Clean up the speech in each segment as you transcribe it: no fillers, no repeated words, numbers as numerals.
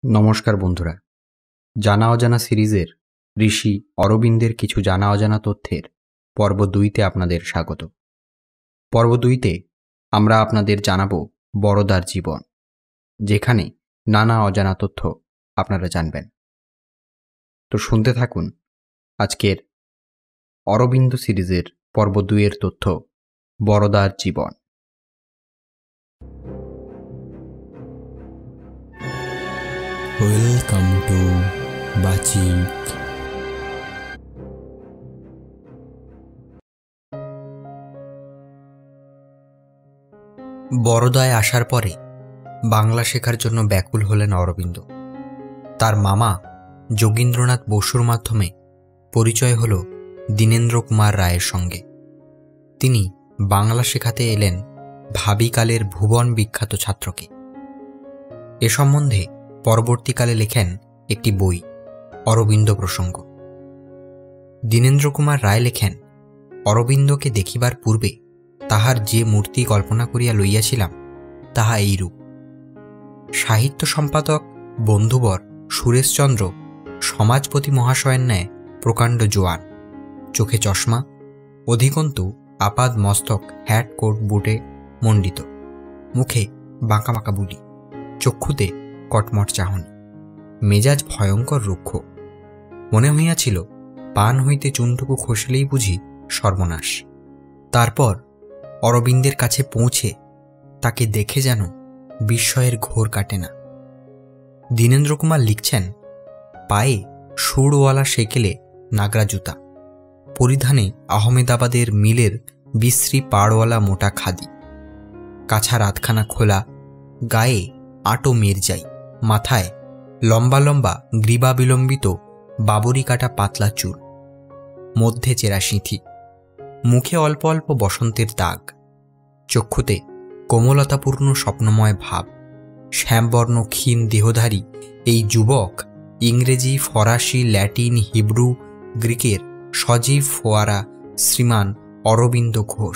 নমস্কার বন্ধুরা, জানা অজানা সিরিজের ঋষি অরবিন্দের কিছু জানা অজানা তথ্যের পর্ব 2তে আপনাদের স্বাগত। পর্ব 2তে আমরা আপনাদের জানাবো বরদার জীবন, যেখানে নানা অজানা তথ্য আপনারা জানবেন। তো শুনতে থাকুন আজকের অরবিন্দ সিরিজের পর্ব 2-এর তথ্য, বরদার জীবন। Welcome to বাচিক। বরোদায় আসার পরে বাংলা শেখার জন্য ব্যাকুল হলেন অরবিন্দ। তার মামা যোগীন্দ্রনাথ বসুর মাধ্যমে পরিচয় হল দীনেন্দ্র কুমার রায়ের সঙ্গে। তিনি বাংলা শেখাতে এলেন ভাবিকালের ভুবন বিখ্যাত ছাত্রকে। এ সম্বন্ধে পরবর্তীকালে লেখেন একটি বই, অরবিন্দ প্রসঙ্গ। দীনেন্দ্র কুমার রায় লেখেন, অরবিন্দকে দেখিবার পূর্বে তাহার যে মূর্তি কল্পনা করিয়া লইয়াছিলাম তাহা এইরূপ। সাহিত্য সম্পাদক বন্ধুবর সুরেশচন্দ্র সমাজপতি মহাশয়ের ন্যায় প্রকাণ্ড জোয়ান, চোখে চশমা, অধিকন্তু আপাদ মস্তক হ্যাট কোট বুটে মণ্ডিত, মুখে বাঁকা বাঁকা বুলি, চক্ষুতে কটমট চাহনি, মেজাজ ভয়ঙ্কর রুক্ষ। মনে হইয়াছিল পান হইতে চুনটুকু খসলেই বুঝি সর্বনাশ। তারপর অরবিন্দের কাছে পৌঁছে তাকে দেখে যেন বিস্ময়ের ঘোর কাটে না। দীনেন্দ্র কুমার লিখছেন, পায়ে সুরওয়ালা সেকেলে নাগরা জুতা, পরিধানে আহমেদাবাদের মিলের বিশ্রী পাড়ওয়ালা মোটা খাদি, কাছা রাতখানা খোলা, গায়ে আটো মির্জাই, মাথায় লম্বা লম্বা গ্রীবা বিলম্বিত বাবরি কাটা পাতলা চুল, মধ্যে চেরা সিঁথি, মুখে অল্প অল্প বসন্তের দাগ, চক্ষুতে কোমলতাপূর্ণ স্বপ্নময় ভাব। শ্যামবর্ণ ক্ষীণ দেহধারী এই যুবক ইংরেজি, ফরাসি, ল্যাটিন, হিব্রু, গ্রিকের সজীব ফোয়ারা শ্রীমান অরবিন্দ ঘোষ।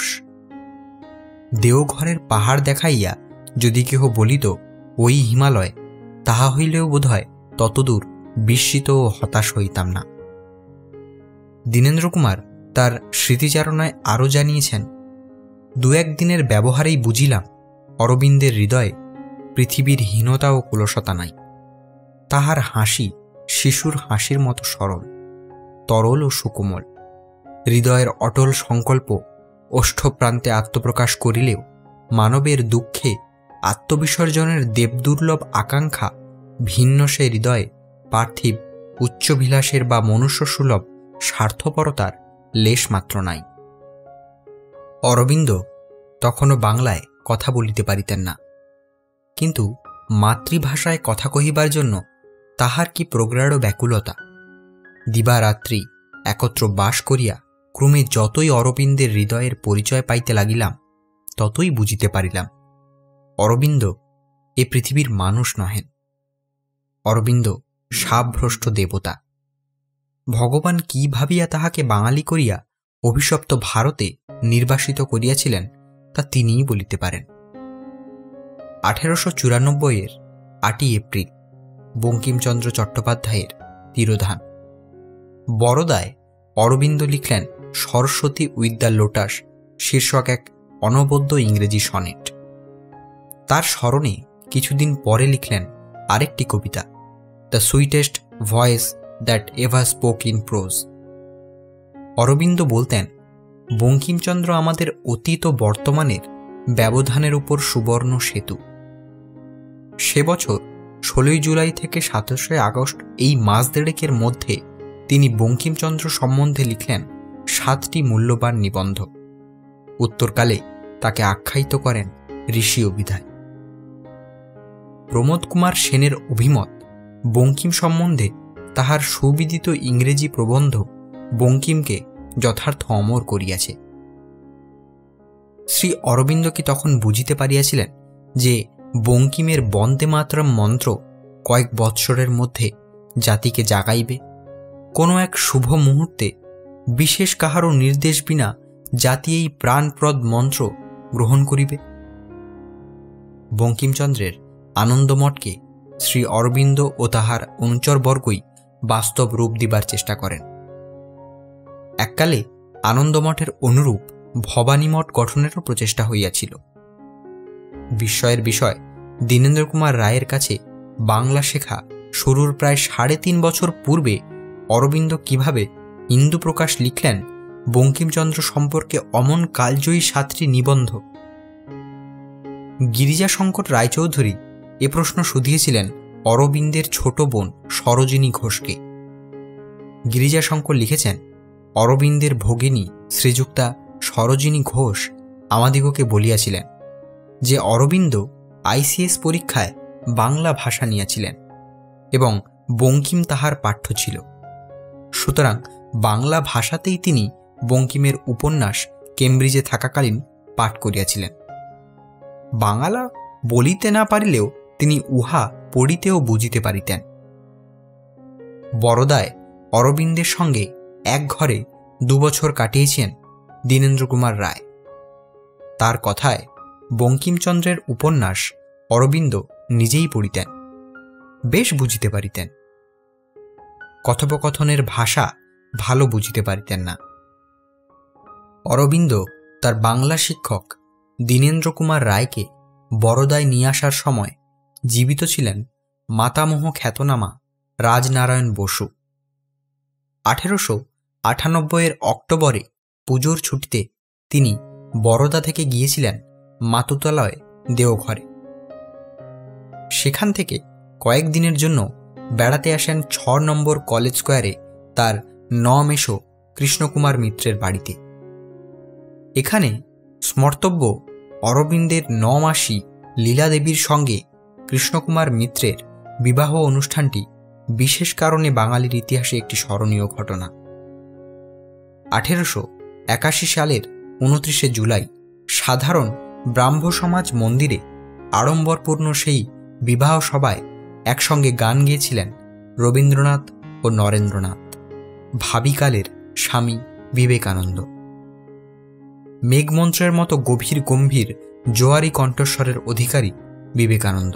দেওঘরের পাহাড় দেখাইয়া যদি কেহ বলিত ওই হিমালয়, তাহা হইলেও বোধহয় ততদূর বিস্মিত ও হতাশ হইতাম না। দীনেন্দ্র কুমার তার স্মৃতিচারণায় আরও জানিয়েছেন, 2-1 দিনের ব্যবহারেই বুঝিলাম অরবিন্দের হৃদয়ে পৃথিবীর হীনতা ও কুলসতা নাই। তাহার হাসি শিশুর হাসির মতো সরল, তরল ও সুকোমল। হৃদয়ের অটল সংকল্প ওষ্ঠপ্রান্তে আত্মপ্রকাশ করিলেও মানবের দুঃখে আত্মবিসর্জনের দেবদুর্লভ আকাঙ্ক্ষা ভিন্ন সে হৃদয়ে পার্থিব উচ্চভিলাষের বা মনুষ্যসুলভ স্বার্থপরতার লেশমাত্র নাই। অরবিন্দ তখনও বাংলায় কথা বলিতে পারিতেন না, কিন্তু মাতৃভাষায় কথা কহিবার জন্য তাহার কি প্রগাঢ় ব্যাকুলতা। দিবারাত্রি একত্র বাস করিয়া ক্রমে যতই অরবিন্দের হৃদয়ের পরিচয় পাইতে লাগিলাম, ততই বুঝিতে পারিলাম অরবিন্দ এ পৃথিবীর মানুষ নহেন। অরবিন্দ সাবভ্রষ্ট দেবতা। ভগবান কি ভাবিয়া তাহাকে বাঙালি করিয়া অভিশপ্ত ভারতে নির্বাসিত করিয়াছিলেন তা তিনিই বলিতে পারেন। 1894-এর 8 এপ্রিল বঙ্কিমচন্দ্র চট্টোপাধ্যায়ের তিরোধান। বরোদায় অরবিন্দ লিখলেন সরস্বতী উইথ দ্য লোটাস শীর্ষক এক অনবদ্য ইংরেজি সনেট। তার স্মরণে কিছুদিন পরে লিখলেন আরেকটি কবিতা, the sweetest voice that ever spoke in prose. Aurobindo বলতেন, বঙ্কিমচন্দ্র আমাদের অতীত ও বর্তমানের ব্যবধানের উপর সুবর্ণ সেতু। সে বছর 16 জুলাই থেকে 27 আগস্ট এই মাস দেড়েকের মধ্যে তিনি বঙ্কিমচন্দ্র সম্বন্ধে লিখলেন 7টি মূল্যবান নিবন্ধ। উত্তরকালে তাকে আখ্যায়িত করেন ঋষি অভিধায়। প্রমোদ কুমার সেনের অভিমত বঙ্কিম সম্বন্ধে তাহার সুবিদিত ইংরেজি প্রবন্ধ বঙ্কিমকে যথার্থ অমর করিয়াছে। শ্রী অরবিন্দ কি তখন বুঝিতে পারিয়াছিলেন যে বঙ্কিমের বন্দে মাতরম মন্ত্র কয়েক বৎসরের মধ্যে জাতিকে জাগাইবে? কোনো এক শুভ মুহূর্তে বিশেষ কাহারও নির্দেশ বিনা জাতি এই প্রাণপ্রদ মন্ত্র গ্রহণ করিবে। বঙ্কিমচন্দ্রের আনন্দমঠকে শ্রী অরবিন্দ ও তাহার অনুচরবর্গই বাস্তব রূপ দিবার চেষ্টা করেন। এককালে আনন্দমঠের অনুরূপ ভবানীমঠ গঠনেরও প্রচেষ্টা হইয়াছিল। বিস্ময়ের বিষয়, দীনেন্দ্র কুমার রায়ের কাছে বাংলা শেখা শুরুর প্রায় 3.5 বছর পূর্বে অরবিন্দ কিভাবে ইন্দুপ্রকাশ লিখলেন বঙ্কিমচন্দ্র সম্পর্কে অমন কালজয়ী 7টি নিবন্ধ। গিরিজাশঙ্কর রায়চৌধুরী এ প্রশ্ন শুধিয়েছিলেন অরবিন্দের ছোট বোন সরোজিনী ঘোষকে। গিরিজাশঙ্কর লিখেছেন, অরবিন্দের ভগিনী শ্রীযুক্তা সরোজিনী ঘোষ আমাদিগকে বলিয়াছিলেন যে অরবিন্দ ICS পরীক্ষায় বাংলা ভাষা নিয়েছিলেন এবং বঙ্কিম তাহার পাঠ্য ছিল। সুতরাং বাংলা ভাষাতেই তিনি বঙ্কিমের উপন্যাস কেমব্রিজে থাকাকালীন পাঠ করিয়াছিলেন। বাংলা বলিতে না পারিলেও তিনি উহা পড়িতে ও বুঝিতে পারিতেন। বরোদায় অরবিন্দের সঙ্গে এক ঘরে 2 বছর কাটিয়েছেন দীনেন্দ্র কুমার রায়। তার কথায় বঙ্কিমচন্দ্রের উপন্যাস অরবিন্দ নিজেই পড়িতেন, বেশ বুঝিতে পারিতেন। কথোপকথনের ভাষা ভালো বুঝিতে পারিতেন না। অরবিন্দ তার বাংলা শিক্ষক দীনেন্দ্র কুমার রায়কে বরোদায় নিয়ে আসার সময় জীবিত ছিলেন মাতামহ খ্যাতনামা রাজনারায়ণ বসু। 1898 অক্টোবরে পুজোর ছুটিতে তিনি বরোদা থেকে গিয়েছিলেন মাতুতালয় দেওঘরে। সেখান থেকে কয়েকদিনের জন্য বেড়াতে আসেন 6 নম্বর কলেজ স্কোয়ারে তার মেশো কৃষ্ণকুমার মিত্রের বাড়িতে। এখানে স্মর্তব্য অরবিন্দের 9 মাসী লীলাদেবীর সঙ্গে কৃষ্ণকুমার মিত্রের বিবাহ অনুষ্ঠানটি বিশেষ কারণে বাঙালির ইতিহাসে একটি স্মরণীয় ঘটনা। 1881 সালের 29 জুলাই সাধারণ ব্রাহ্ম সমাজ মন্দিরে আড়ম্বরপূর্ণ সেই বিবাহ সভায় একসঙ্গে গান গেয়েছিলেন রবীন্দ্রনাথ ও নরেন্দ্রনাথ, ভাবিকালের স্বামী বিবেকানন্দ। মেঘমন্ত্রের মতো গভীর গম্ভীর জোয়ারি কণ্ঠস্বরের অধিকারী বিবেকানন্দ।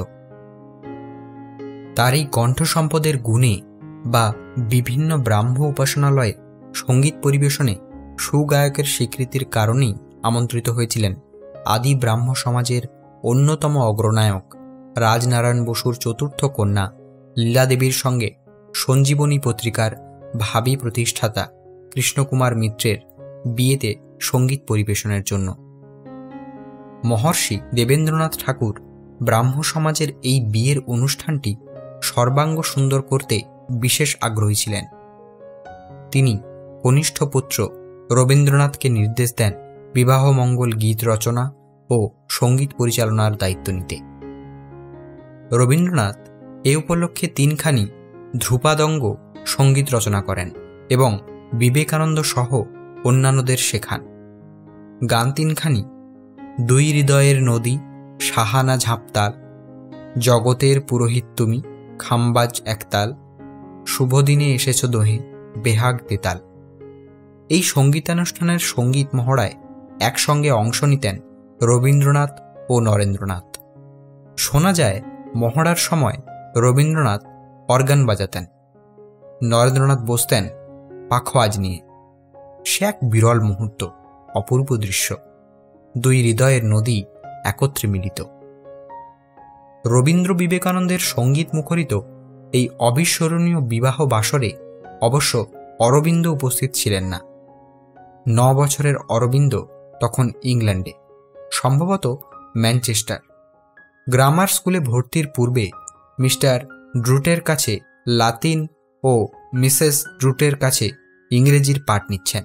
তার এই কণ্ঠ সম্পদের গুণে বা বিভিন্ন ব্রাহ্ম উপাসনালয়ে সঙ্গীত পরিবেশনে সুগায়কের স্বীকৃতির কারণেই আমন্ত্রিত হয়েছিলেন আদি ব্রাহ্ম সমাজের অন্যতম অগ্রনায়ক রাজনারায়ণ বসুর চতুর্থ কন্যা লীলাদেবীর সঙ্গে সঞ্জীবনী পত্রিকার ভাবী প্রতিষ্ঠাতা কৃষ্ণকুমার মিত্রের বিয়েতে সঙ্গীত পরিবেশনের জন্য। মহর্ষি দেবেন্দ্রনাথ ঠাকুর ব্রাহ্ম সমাজের এই বিয়ের অনুষ্ঠানটি সর্বাঙ্গ সুন্দর করতে বিশেষ আগ্রহী ছিলেন। তিনি কনিষ্ঠ পুত্র রবীন্দ্রনাথকে নির্দেশ দেন বিবাহ মঙ্গল গীত রচনা ও সঙ্গীত পরিচালনার দায়িত্ব নিতে। রবীন্দ্রনাথ এ উপলক্ষে 3খানি ধ্রুপাদঙ্গ সঙ্গীত রচনা করেন এবং বিবেকানন্দ সহ অন্যান্যদের শেখান। গান 3খানি: 2 হৃদয়ের নদী, সাহানা ঝাঁপতাল, জগতের পুরোহিত তুমি, খাম্বাজ একতাল, শুভদিনে এসেছ দোহে, বেহাগ তেতাল। এই সঙ্গীতানুষ্ঠানের সঙ্গীত মহড়ায় একসঙ্গে অংশ নিতেন রবীন্দ্রনাথ ও নরেন্দ্রনাথ। শোনা যায় মহড়ার সময় রবীন্দ্রনাথ অর্গান বাজাতেন, নরেন্দ্রনাথ বসতেন পাখোয়াজ নিয়ে। সে এক বিরল মুহূর্ত, অপূর্ব দৃশ্য। 2 হৃদয়ের নদী একত্রে মিলিত। রবীন্দ্র বিবেকানন্দের সঙ্গীত মুখরিত এই অবিস্মরণীয় বিবাহ বাসরে অবশ্য অরবিন্দ উপস্থিত ছিলেন না। 9 বছরের অরবিন্দ তখন ইংল্যান্ডে, সম্ভবত ম্যানচেস্টার। গ্রামার স্কুলে ভর্তির পূর্বে মিস্টার ড্রুটের কাছে লাতিন ও মিসেস ড্রুটের কাছে ইংরেজির পাঠ নিচ্ছেন।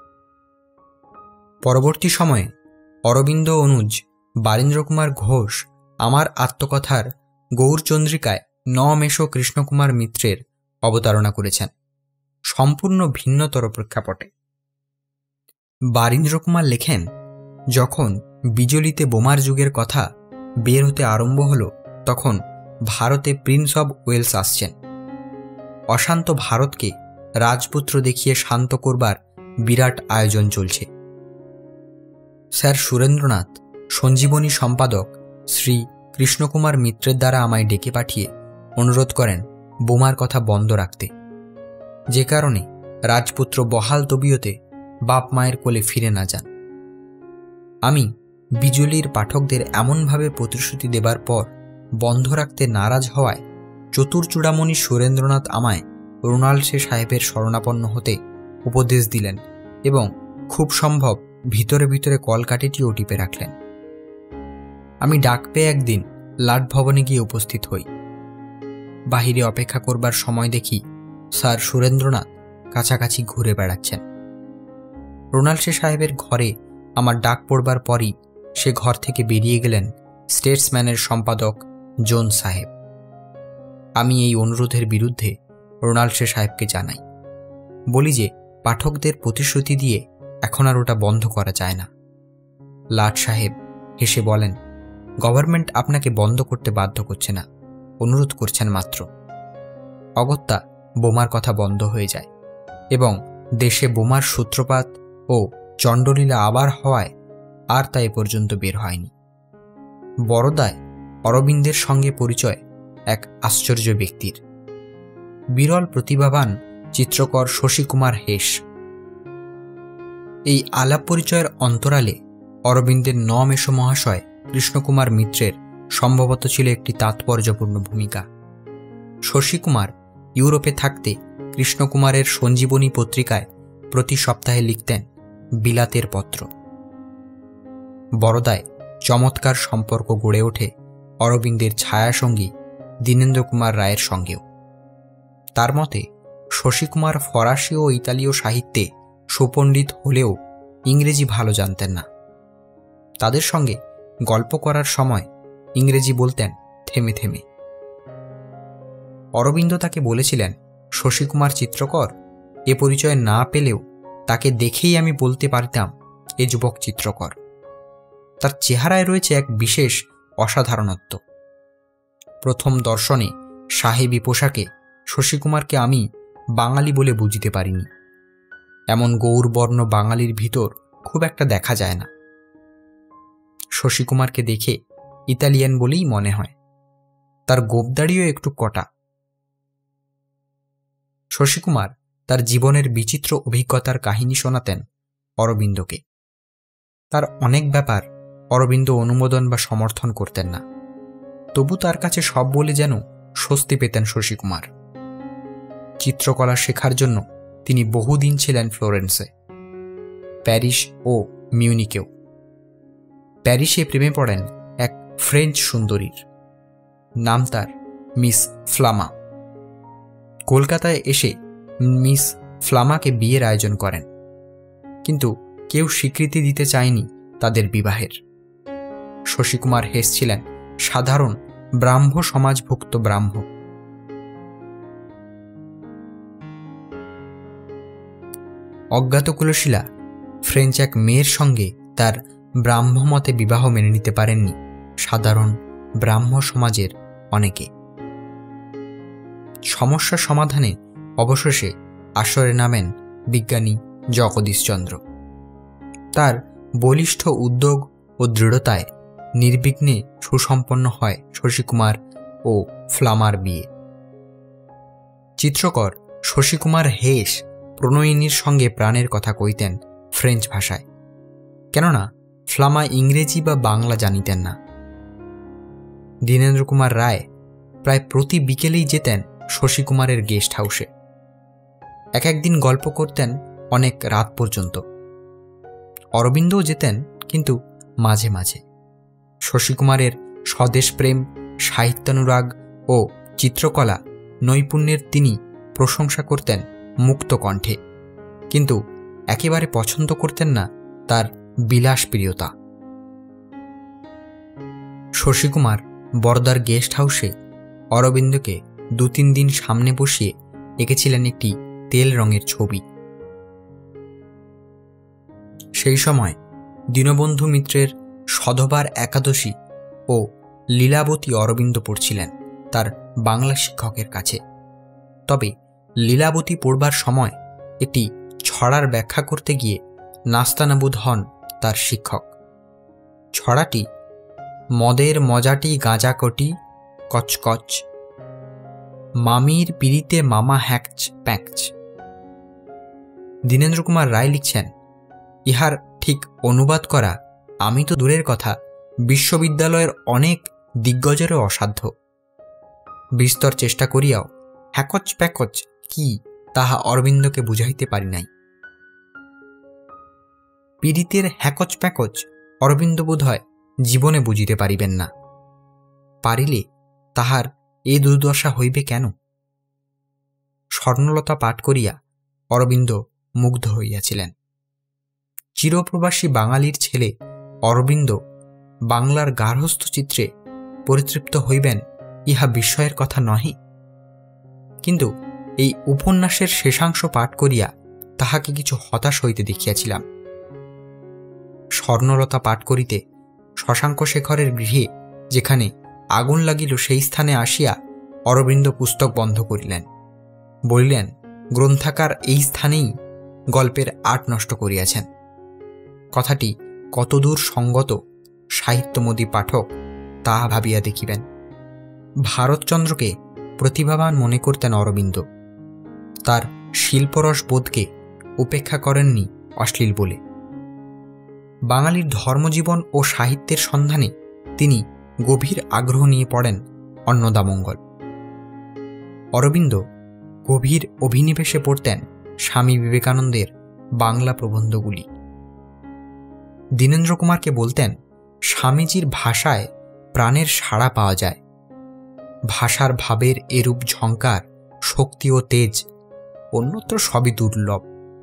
পরবর্তী সময়ে অরবিন্দ অনুজ বারীন্দ্র কুমার ঘোষ আমার আত্মকথার গৌরচন্দ্রিকায় মেশো কৃষ্ণকুমার মিত্রের অবতারণা করেছেন, সম্পূর্ণ ভিন্নতর প্রেক্ষাপটে। বারীন্দ্র কুমার লেখেন, যখন বিজলিতে বোমার যুগের কথা বের হতে আরম্ভ হল, তখন ভারতে প্রিন্স অব ওয়েলস আসছেন। অশান্ত ভারতকে রাজপুত্র দেখিয়ে শান্ত করবার বিরাট আয়োজন চলছে। স্যার সুরেন্দ্রনাথ সঞ্জীবনী সম্পাদক শ্রী কৃষ্ণকুমার মিত্রের দ্বারা আমায় ডেকে পাঠিয়ে অনুরোধ করেন বোমার কথা বন্ধ রাখতে, যে কারণে রাজপুত্র বহাল তবিয়তে বাপ মায়ের কোলে ফিরে না যান। আমি বিজলির পাঠকদের এমনভাবে প্রতিশ্রুতি দেবার পর বন্ধ রাখতে নারাজ হওয়ায় চতুর্চূড়ামণি সুরেন্দ্রনাথ আমায় রোনাল্ডসে সাহেবের শরণাপন্ন হতে উপদেশ দিলেন এবং খুব সম্ভব ভিতরে ভিতরে কলকাঠিটিও টিপে রাখলেন। আমি ডাক পেয়ে একদিন লাট ভবনে গিয়ে উপস্থিত হই। বাহিরে অপেক্ষা করবার সময় দেখি স্যার সুরেন্দ্রনাথ কাছাকাছি ঘুরে বেড়াচ্ছেন। রোনাল্ডসে সাহেবের ঘরে আমার ডাক পড়বার পরই সে ঘর থেকে বেরিয়ে গেলেন স্টেটসম্যানের সম্পাদক জোন সাহেব। আমি এই অনুরোধের বিরুদ্ধে রোনাল্ডসে সাহেবকে জানাই, বলি যে পাঠকদের প্রতিশ্রুতি দিয়ে এখন আর ওটা বন্ধ করা যায় না। লাট সাহেব হেসে বলেন, গভর্নমেন্ট আপনাকে বন্ধ করতে বাধ্য করছে না, অনুরোধ করছেন মাত্র। অগত্যা বোমার কথা বন্ধ হয়ে যায় এবং দেশে বোমার সূত্রপাত ও চণ্ডলীলা আবার হওয়ায় আর তা এ পর্যন্ত বের হয়নি। বরোদায় অরবিন্দের সঙ্গে পরিচয় এক আশ্চর্য ব্যক্তির, বিরল প্রতিভাবান চিত্রকর শশীকুমার হেস। এই আলাপ পরিচয়ের অন্তরালে অরবিন্দের মেশো মহাশয় কৃষ্ণকুমার মিত্রের সম্ভবত ছিল একটি তাৎপর্যপূর্ণ ভূমিকা। শশীকুমার ইউরোপে থাকতে কৃষ্ণকুমারের সঞ্জীবনী পত্রিকায় প্রতি সপ্তাহে লিখতেন বিলাতের পত্র। বরোদায় চমৎকার সম্পর্ক গড়ে ওঠে অরবিন্দের ছায়াসঙ্গী দীনেন্দ্র কুমার রায়ের সঙ্গেও। তার মতে শশীকুমার ফরাসি ও ইতালীয় সাহিত্যে সুপণ্ডিত হলেও ইংরেজি ভালো জানতেন না। তাদের সঙ্গে গল্প করার সময় ইংরেজি বলতেন থেমে থেমে। অরবিন্দ তাকে বলেছিলেন, শশীকুমার চিত্রকর, এ পরিচয় না পেলেও তাকে দেখেই আমি বলতে পারতাম এ যুবক চিত্রকর। তার চেহারায় রয়েছে এক বিশেষ অসাধারণত্ব। প্রথম দর্শনে সাহেবী পোশাকে শশীকুমারকে আমি বাঙালি বলে বুঝিতে পারিনি। এমন গৌরবর্ণ বাঙালির ভিতর খুব একটা দেখা যায় না। শশীকুমারকে দেখে ইতালিয়ান বলেই মনে হয়। তার গোঁপদাড়িও একটু কটা। শশীকুমার তার জীবনের বিচিত্র অভিজ্ঞতার কাহিনী শোনাতেন অরবিন্দকে। তার অনেক ব্যাপার অরবিন্দ অনুমোদন বা সমর্থন করতেন না, তবু তার কাছে সব বলে যেন স্বস্তি পেতেন শশীকুমার। চিত্রকলা শেখার জন্য তিনি বহুদিন ছিলেন ফ্লোরেন্সে, প্যারিস ও মিউনিকেও। প্যারিসে প্রেমে পড়েন এক ফ্রেঞ্চ সুন্দরীর, নাম তার মিস ফ্লামা। কলকাতায় এসে মিস ফ্লামাকে বিয়ের আয়োজন করেন, কিন্তু কেউ স্বীকৃতি দিতে চায়নি তাদের বিবাহের। শশীকুমার হেস ছিলেন সাধারণ ব্রাহ্ম সমাজভুক্ত ব্রাহ্ম। অজ্ঞাত কুলশীলা ফ্রেঞ্চ এক মেয়ের সঙ্গে তার ব্রাহ্মমতে বিবাহ মেনে নিতে পারেননি সাধারণ ব্রাহ্ম সমাজের অনেকে। সমস্যা সমাধানে অবশেষে আসরে নামেন বিজ্ঞানী জগদীশচন্দ্র। তার বলিষ্ঠ উদ্যোগ ও দৃঢ়তায় নির্বিঘ্নে সুসম্পন্ন হয় শশীকুমার ও ফ্লামার বিয়ে। চিত্রকর শশীকুমার হেস প্রণয়িনীর সঙ্গে প্রাণের কথা কইতেন ফ্রেঞ্চ ভাষায়, কেননা ফ্লামা ইংরেজি বা বাংলা জানিতেন না। দীনেন্দ্র কুমার রায় প্রায় প্রতি বিকেলেই যেতেন শশীকুমারের গেস্ট হাউসে। এক একদিন গল্প করতেন অনেক রাত পর্যন্ত। অরবিন্দও যেতেন, কিন্তু মাঝে মাঝে। শশীকুমারের স্বদেশপ্রেম, সাহিত্যানুরাগ ও চিত্রকলা নৈপুণ্যের তিনি প্রশংসা করতেন মুক্ত কণ্ঠে, কিন্তু একেবারে পছন্দ করতেন না তার বিলাসপ্রিয়তা। শশীকুমার বরদার গেস্ট হাউসে অরবিন্দকে 2-3 দিন সামনে বসিয়ে এঁকেছিলেন একটি তেল রঙের ছবি। সেই সময় দীনবন্ধু মিত্রের সধবার একাদশী ও লীলাবতী অরবিন্দ পড়ছিলেন তার বাংলা শিক্ষকের কাছে। তবে লীলাবতী পড়বার সময় একটি ছড়ার ব্যাখ্যা করতে গিয়ে নাস্তানাবুদ হন তার শিক্ষক। ছড়াটি মদের মজাটি গাঁজা কটি কচকচ। মামির পিড়িতে মামা হ্যাকচ প্যাঁচ। দীনেন্দ্র কুমার রায় লিখছেন, ইহার ঠিক অনুবাদ করা আমি তো দূরের কথা, বিশ্ববিদ্যালয়ের অনেক দিগ্গজেরও অসাধ্য। বিস্তর চেষ্টা করিয়াও হ্যাকচ প্যাকচ কি তাহা অরবিন্দকে বুঝাইতে পারি নাই। পীড়িতের হ্যাকচ প্যাকচ অরবিন্দ বোধ হয় জীবনে বুঝিতে পারিবেন না। পারিলে তাহার এ দুর্দশা হইবে কেন? স্বর্ণলতা পাঠ করিয়া অরবিন্দ মুগ্ধ হইয়াছিলেন। চিরপ্রবাসী বাঙালির ছেলে অরবিন্দ বাংলার গার্হস্থ চিত্রে পরিতৃপ্ত হইবেন, ইহা বিস্ময়ের কথা নহে। কিন্তু এই উপন্যাসের শেষাংশ পাঠ করিয়া তাহাকে কিছু হতাশ হইতে দেখিয়াছিলাম। স্বর্ণলতা পাঠ করিতে শশাঙ্ক শেখরের গৃহে যেখানে আগুন লাগিল, সেই স্থানে আসিয়া অরবিন্দ পুস্তক বন্ধ করিলেন। বলিলেন, গ্রন্থাকার এই স্থানেই গল্পের আট নষ্ট করিয়াছেন। কথাটি কতদূর সঙ্গত সাহিত্যমদী পাঠক তাহা ভাবিয়া দেখিবেন। ভারতচন্দ্রকে প্রতিভাবান মনে করতেন অরবিন্দ। তার শিল্পরস বোধকে উপেক্ষা করেননি অশ্লীল বলে। বাঙালির ধর্মজীবন ও সাহিত্যের সন্ধানে তিনি গভীর আগ্রহ নিয়ে পড়েন অন্নদামঙ্গল। অরবিন্দ গভীর অভিনিবেশে পড়তেন স্বামী বিবেকানন্দের বাংলা প্রবন্ধগুলি। দীনেন্দ্র কুমারকে বলতেন, স্বামীজির ভাষায় প্রাণের সাড়া পাওয়া যায়। ভাষার ভাবের এরূপ ঝঙ্কার, শক্তি ও তেজ অন্যত্র সবই দুর্লভ।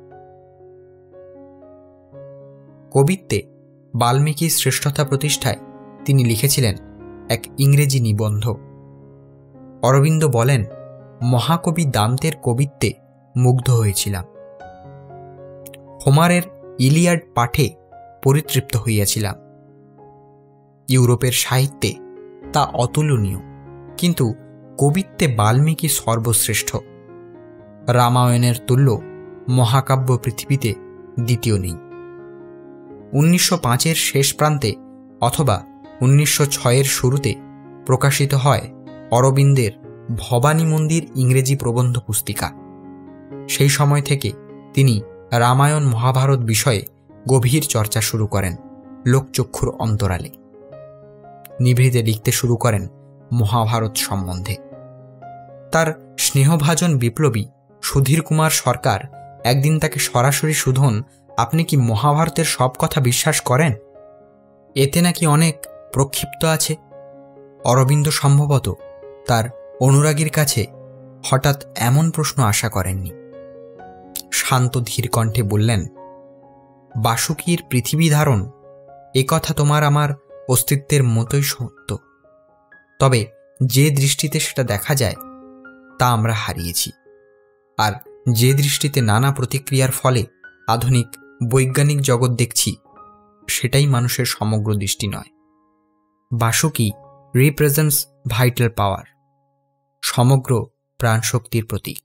কবিত্বে বাল্মীকির শ্রেষ্ঠতা প্রতিষ্ঠায় তিনি লিখেছিলেন এক ইংরেজি নিবন্ধ। অরবিন্দ বলেন, মহাকবি দান্তের কবিত্বে মুগ্ধ হয়েছিলাম। হোমারের ইলিয়াড পাঠে পরিতৃপ্ত হইয়াছিলাম। ইউরোপের সাহিত্যে তা অতুলনীয়, কিন্তু কবিত্বে বাল্মীকি সর্বশ্রেষ্ঠ। রামায়ণের তুল্য মহাকাব্য পৃথিবীতে দ্বিতীয় নেই। 1905-এর শেষ প্রান্তে অথবা 1906-এর শুরুতে প্রকাশিত হয় অরবিন্দের ভবানী মন্দির ইংরেজি প্রবন্ধ পুস্তিকা। সেই সময় থেকে তিনি রামায়ণ মহাভারত বিষয়ে গভীর চর্চা শুরু করেন লোকচক্ষুর অন্তরালে। নিভৃতে লিখতে শুরু করেন মহাভারত সম্বন্ধে। তার স্নেহভাজন বিপ্লবী সুধীর কুমার সরকার একদিন তাকে সরাসরি শুধন, আপনি কি মহাভারতের সব কথা বিশ্বাস করেন? এতে নাকি অনেক প্রক্ষিপ্ত আছে। অরবিন্দ সম্ভবত তার অনুরাগীর কাছে হঠাৎ এমন প্রশ্ন আশা করেননি। শান্ত ধীর কণ্ঠে বললেন, বাসুকীর পৃথিবী ধারণ এ কথা তোমার আমার অস্তিত্বের মতোই সত্য, তবে যে দৃষ্টিতে সেটা দেখা যায় তা আমরা হারিয়েছি। আর যে দৃষ্টিতে নানা প্রতিক্রিয়ার ফলে আধুনিক বৈজ্ঞানিক জগৎ দেখছি, সেটাই মানুষের সমগ্র দৃষ্টি নয়। বাসুকী রিপ্রেজেন্টস ভাইটাল পাওয়ার, সমগ্র প্রাণশক্তির প্রতীক।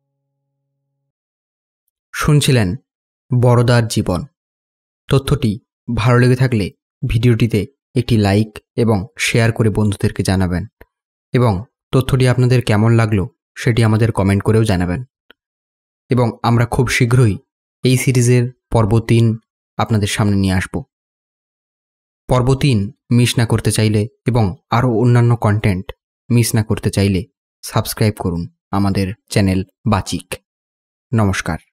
শুনছিলেন বড়দার জীবন। তথ্যটি ভালো লেগে থাকলে ভিডিওটিতে একটি লাইক এবং শেয়ার করে বন্ধুদেরকে জানাবেন, এবং তথ্যটি আপনাদের কেমন লাগলো সেটি আমাদের কমেন্ট করেও জানাবেন। এবং আমরা খুব শীঘ্রই এই সিরিজের পর্ব 3 আপনাদের সামনে নিয়ে আসব। পর্ব 3 মিস না করতে চাইলে এবং আরও অন্যান্য কন্টেন্ট মিস না করতে চাইলে সাবস্ক্রাইব করুন আমাদের চ্যানেল বাচিক। নমস্কার।